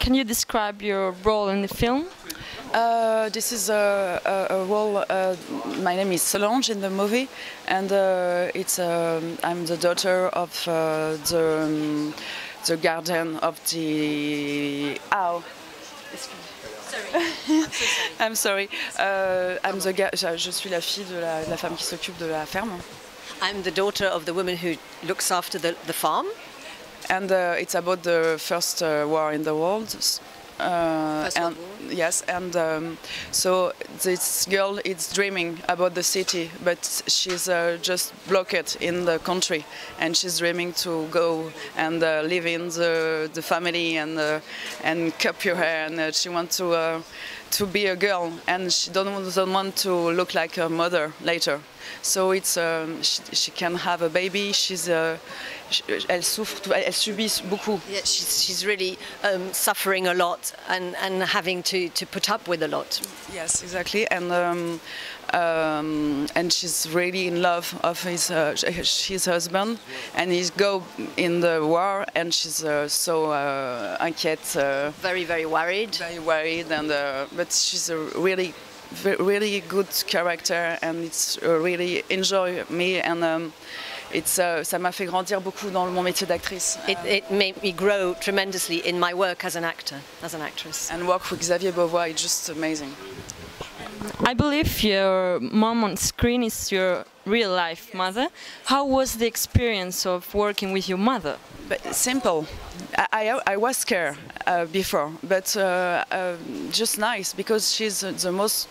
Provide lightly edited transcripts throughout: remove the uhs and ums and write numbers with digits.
can you describe your role in the film? This is a role. My name is Solange in the movie, and I'm the daughter of the guardian of the. Ow. I'm sorry. Je suis la fille de la femme qui s'occupe de la ferme. I'm the daughter of the woman who looks after the farm. And it's about the first war in the world. Yes, and so this girl is dreaming about the city, but she's just blocked in the country, and she's dreaming to go and live in the family and cut her hair, and she wants to be a girl, and she doesn't want to look like her mother later. So it's she can have a baby. Elle souffre, elle subit beaucoup. Yeah, she's really suffering a lot and having to put up with a lot. Yes, exactly, and she's really in love of his husband, and he's go in the war, and she's so inquiète. Very, very worried. Very worried, and but she's a really good character, and it's really enjoy me, and ça m'a fait grandir beaucoup dans mon métier d'actrice. It made me grow tremendously in my work as an actor, as an actress. And work with Xavier Beauvois is just amazing. I believe your mom on screen is your real-life mother. How was the experience of working with your mother? But simple. I was scared before, but just nice, because she's the most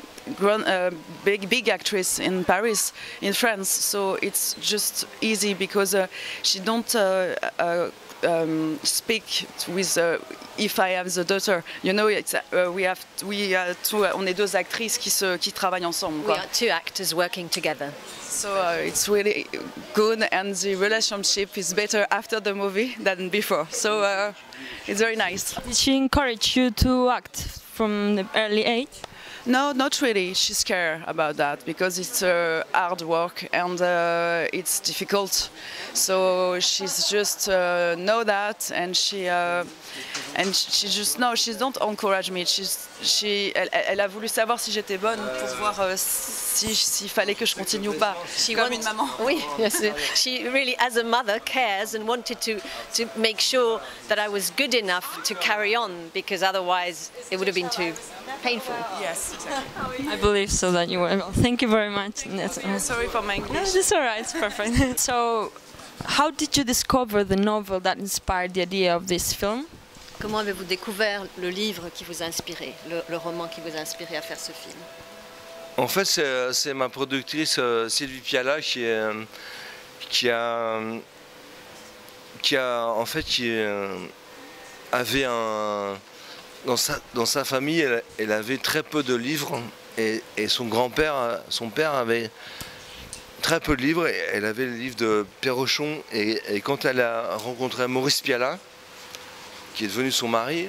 big actress in Paris, in France. So it's just easy, because she don't speak with if I am the daughter. You know, it's, on est deux actrices qui travaillent ensemble. We are two actors working together. So it's really good, and the relationship is better after the movie than before. So it's very nice. Did she encourage you to act from the early age? No, not really. She's scared about that, because it's hard work, and it's difficult. So she's just know that, and she just no, she don't encourage me. Elle a voulu savoir si j'étais bonne pour voir s'il fallait que je continue ou pas. Comme une maman. Oui, yes. She really, as a mother, cares and wanted to make sure that I was good enough to carry on, because otherwise it would have been too painful. Yes, exactly. I believe so that you were. Thank you very much. Sorry for my English. No, it's all right. It's perfect. So, how did you discover the novel that inspired the idea of this film? Comment avez-vous découvert le livre qui vous a inspiré, le roman qui vous a inspiré à faire ce film? En fait, c'est ma productrice Sylvie Piala qui avait dans sa famille, elle avait très peu de livres, et son père avait très peu de livres, et elle avait le livre de Perrochon, et quand elle a rencontré Maurice Piala, qui est devenu son mari,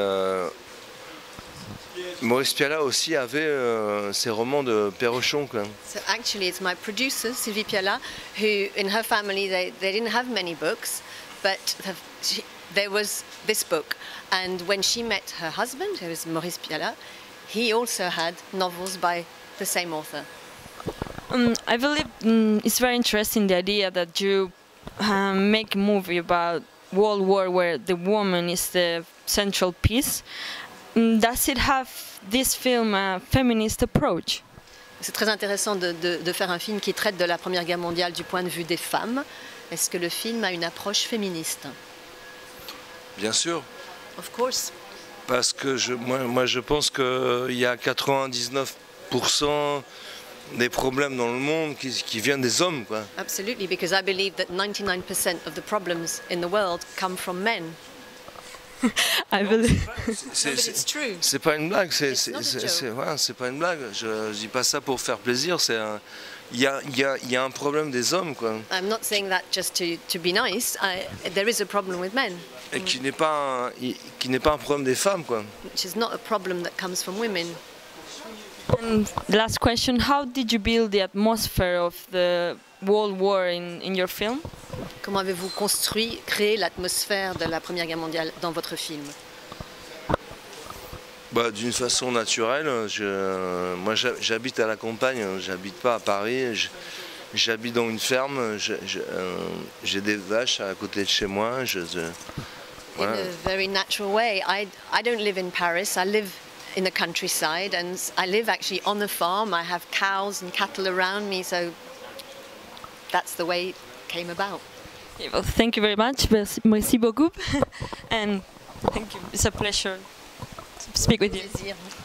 Maurice Piala aussi avait ses romans de Perrochon. So actually it's my producer, Sylvie Piala, who in her family they didn't have many books, but there was this book, and when she met her husband, who is Maurice Piala, he also had novels by the same author. I believe it's very interesting, the idea that you make a movie about World War where the woman is the central piece. Does it have this film a feminist approach? C'est très intéressant de faire un film qui traite de la Première Guerre mondiale du point de vue des femmes. Est-ce que le film a une approche féministe? Bien sûr. Of course. Parce que moi je pense qu'il y a 99% des problèmes dans le monde qui viennent des hommes, quoi. Absolutely, because I believe that 99% of the problems in the world come from men. I believe. C'est pas une blague, c'est pas une blague. Je dis pas ça pour faire plaisir. Il y a un problème des hommes, quoi. I'm not saying that just to be nice. There is a problem with men. Et qui n'est pas un problème des femmes, quoi. Which is not a problem that comes from women. And last question: how did you build the atmosphere of the World War in your film? Comment avez-vous créé l'atmosphère de la Première Guerre mondiale dans votre film? Bah, d'une façon naturelle. Moi, j'habite à la campagne, j'habite pas à Paris. J'habite dans une ferme. J'ai des vaches à côté de chez moi. Voilà. In a very natural way. I don't live in Paris. I live in the countryside, and I live actually on the farm. I have cows and cattle around me, so that's the way it came about. Okay, well, thank you very much. Merci beaucoup. And thank you. It's a pleasure to speak with you. Plaisir.